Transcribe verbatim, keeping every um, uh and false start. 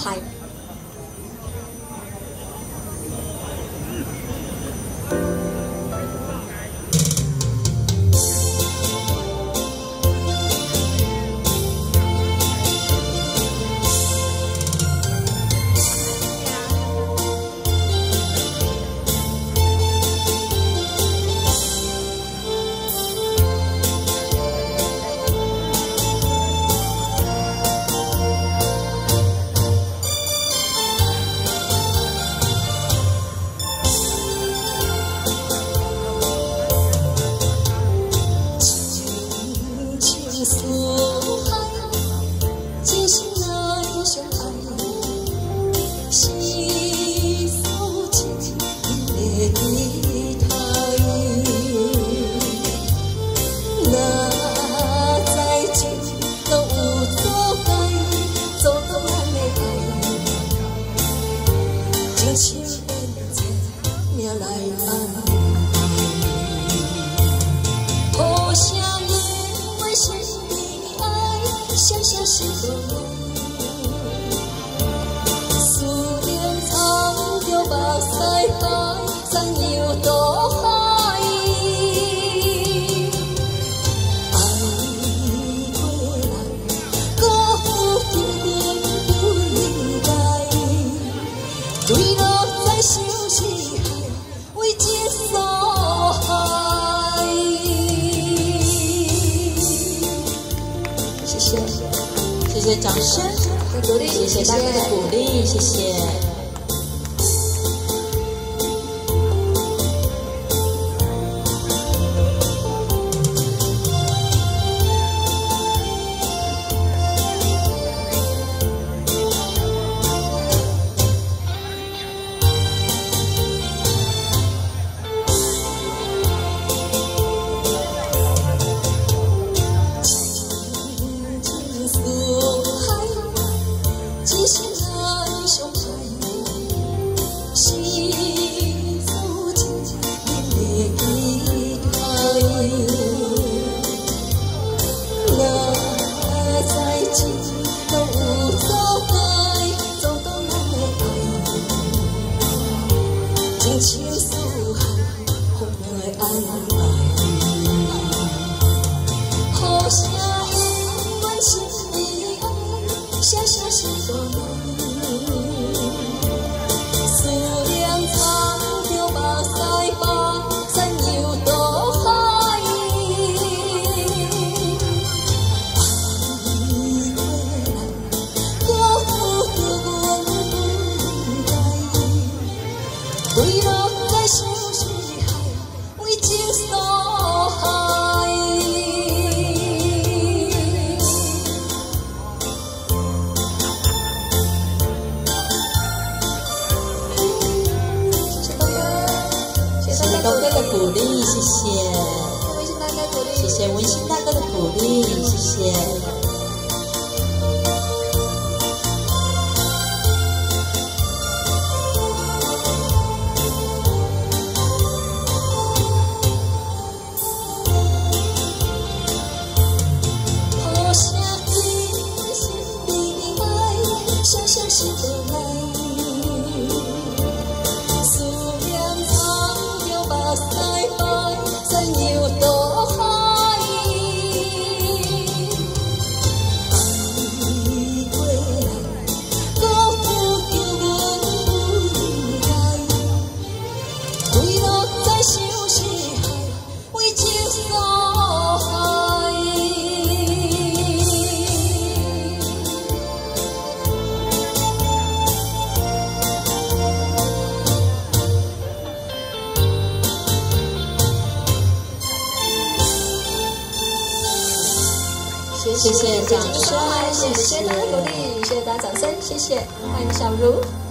嗨。情缘这命来安排，互相因为心里爱，相相是无思念藏着目屎白，怎样都海。爱过人，辜负着人不应该。坠落在小世海，为情所害。谢谢，谢谢掌声，鼓励，谢谢大家的鼓励，谢谢。只是爱上海，是走进你的期待。若在一起，都有阻碍，阻挡咱的爱。情深似海，互相的安排，互相因为心里爱，相相是无奈。思念藏着目屎白，怎样都海。爱过人，辜负着阮不应该。坠落在小世海，为情所害。东哥的鼓励，谢谢。温馨大哥鼓励，谢谢温馨大哥的鼓励，谢谢。互相因心里爱，相相是无奈。目屎白，怎样都海。爱过人，辜负着阮不应该。坠落在小世海，为情所害。谢谢掌声，谢谢大家鼓励，谢谢大家掌声，谢谢，欢迎小茹。